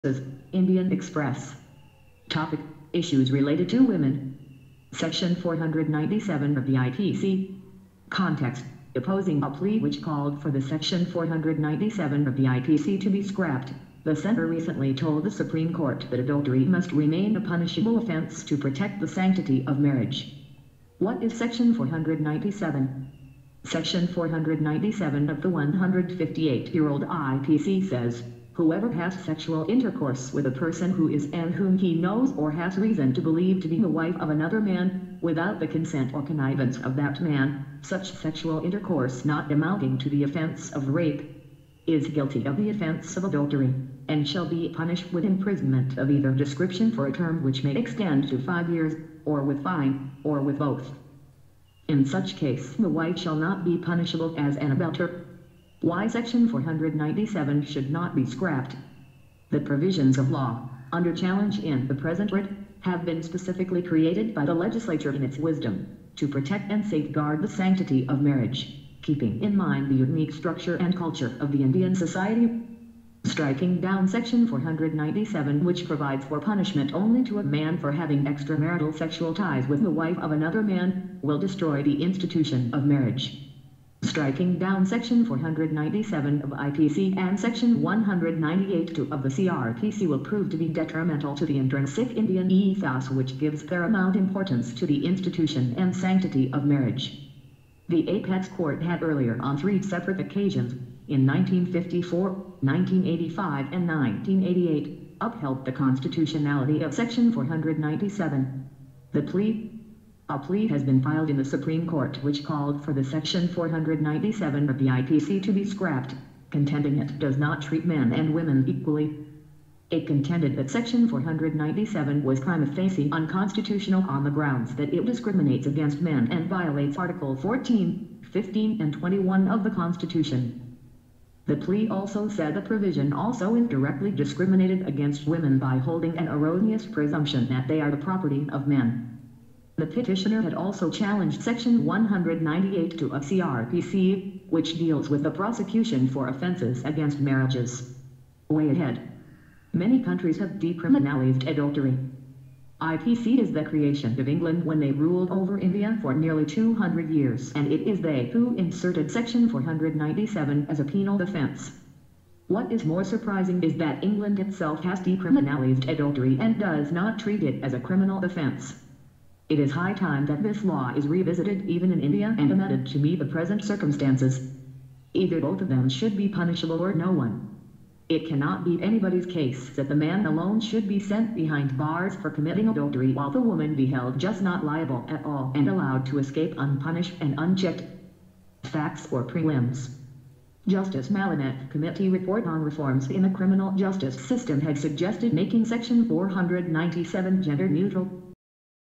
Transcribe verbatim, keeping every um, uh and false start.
Indian Express. Topic: Issues related to women. Section four hundred ninety-seven of the I P C. Context: opposing a plea which called for the Section four hundred ninety-seven of the I P C to be scrapped, the center recently told the Supreme Court that adultery must remain a punishable offense to protect the sanctity of marriage. What is Section four hundred ninety-seven? Section four hundred ninety-seven of the one hundred fifty-eight-year-old I P C says, whoever has sexual intercourse with a person who is and whom he knows or has reason to believe to be the wife of another man, without the consent or connivance of that man, such sexual intercourse not amounting to the offense of rape, is guilty of the offense of adultery, and shall be punished with imprisonment of either description for a term which may extend to five years, or with fine, or with both. In such case, the wife shall not be punishable as an adulterer. Why Section four hundred ninety-seven should not be scrapped. The provisions of law, under challenge in the present writ, have been specifically created by the legislature in its wisdom, to protect and safeguard the sanctity of marriage, keeping in mind the unique structure and culture of the Indian society. Striking down Section four hundred ninety-seven, which provides for punishment only to a man for having extramarital sexual ties with the wife of another man, will destroy the institution of marriage. Striking down Section four hundred ninety-seven of I P C and Section one hundred ninety-eight of the C R P C will prove to be detrimental to the intrinsic Indian ethos, which gives paramount importance to the institution and sanctity of marriage. The Apex Court had earlier, on three separate occasions, in nineteen fifty-four, nineteen eighty-five, and nineteen eighty-eight, upheld the constitutionality of Section four hundred ninety-seven. The plea A plea has been filed in the Supreme Court which called for the Section four hundred ninety-seven of the I P C to be scrapped, contending it does not treat men and women equally. It contended that Section four hundred ninety-seven was prima facie unconstitutional on the grounds that it discriminates against men and violates Article fourteen, fifteen, and twenty-one of the Constitution. The plea also said the provision also indirectly discriminated against women by holding an erroneous presumption that they are the property of men. The petitioner had also challenged Section one hundred ninety-eight of C R P C, which deals with the prosecution for offenses against marriages. Way ahead. Many countries have decriminalized adultery. I P C is the creation of England when they ruled over India for nearly two hundred years, and it is they who inserted Section four hundred ninety-seven as a penal offense. What is more surprising is that England itself has decriminalized adultery and does not treat it as a criminal offense. It is high time that this law is revisited even in India and amended to meet the present circumstances. Either both of them should be punishable or no one. It cannot be anybody's case that the man alone should be sent behind bars for committing adultery while the woman be held just not liable at all and allowed to escape unpunished and unchecked. Facts or prelims. Justice Malinet Committee report on reforms in the criminal justice system had suggested making Section four hundred ninety-seven gender neutral.